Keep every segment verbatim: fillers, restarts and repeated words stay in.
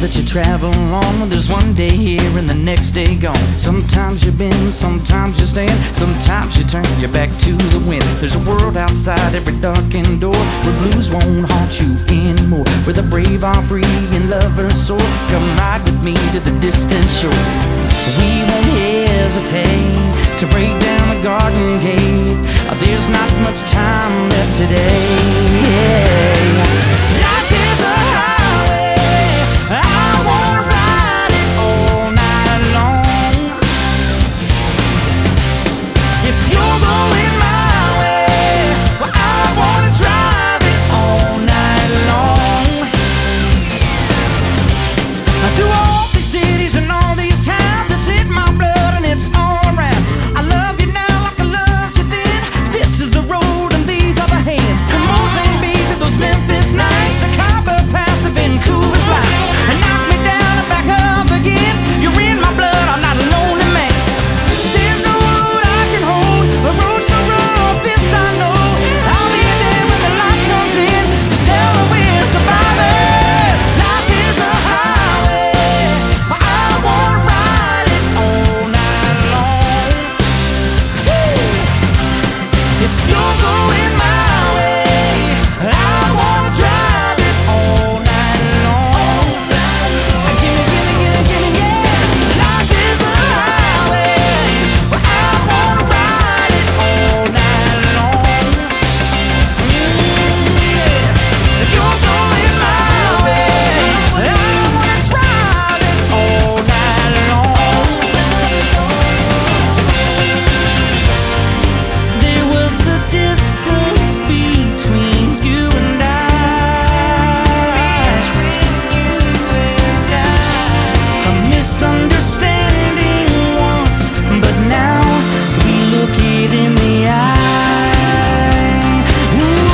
that you travel on. There's one day here and the next day gone. Sometimes you bend, sometimes you stand, sometimes you turn your back to the wind. There's a world outside every darkened door, where blues won't haunt you anymore, where the brave are free and lovers soar. Come ride with me to the distant shore. We won't hesitate to break down the garden gate. There's not much time left today. Life is a highway, I wanna ride it all night long. If you're going my way, well, I wanna drive it all night long. Through all these cities and all these towns, it's in my blood and it's all around. I love you now like I loved you then. This is the road and these are the hands. From Mozambique to those Memphis nights, the copper pass to Vancouver's lights, and knock me down and back up again. You're in my blood, I'm not a lonely man. There's no road I can hold, a road so rough, this I know. I'll be there when the light comes in, just tell her we're survivors. Life is a highway, I wanna ride it all night long. If you're going my way, I wanna drive it all night long. Gimme, gimme, gimme, gimme, yeah. Life is a highway, I wanna ride it all night long. Mm, yeah. If you're going my way, I wanna drive it all night long. There was a distance between you and I, a misunderstanding once, but now we look it in the eye. Ooh,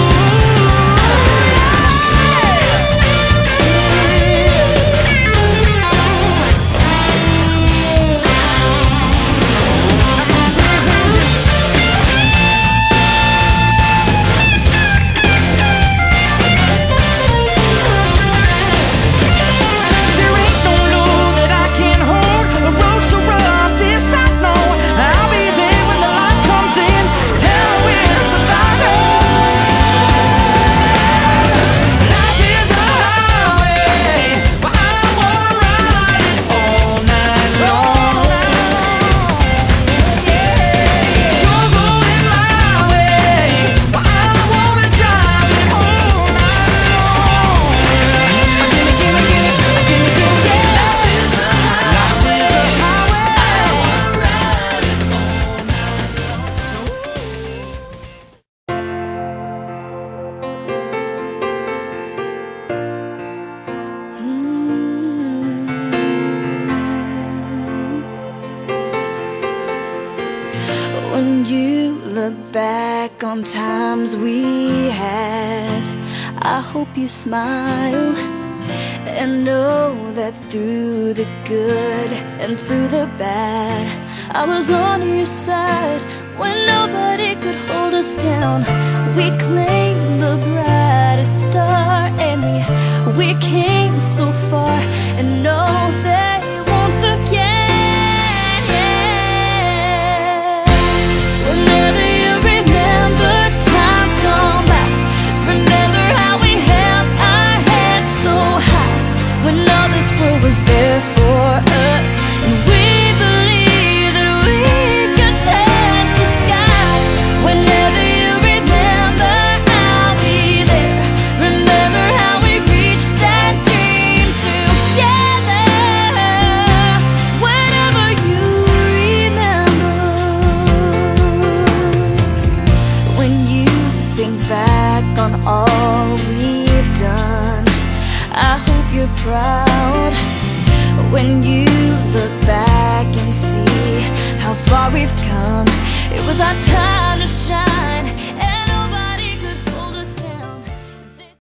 there ain't no load that I can't hold, a road so rough, this I know. I'll be there when the light comes in, tell her we're survivors. Life is a highway, well, I wanna ride it all night long. Yeah, you're going my way, well, I wanna drive it all night long. Gimme, gimme, gimme, gimme, gimme, yeah. Life is a highway, I wanna ride it all night long. When you look back on times we had, I hope you smile and know that through the good and through the bad, I was on your side when nobody could hold us down. We claimed the brightest star, and we, we came so far, and no, they won't forget. Whenever you remember times gone by, remember how we held our heads so high, when all this world was there for us, and we believed that we could touch the sky. Whenever you remember, I'll be there. Remember how we reached that dream together. Whenever you remember, when you think back on all we've done, I hope you're proud. When you look back and see how far we've come, it was our time.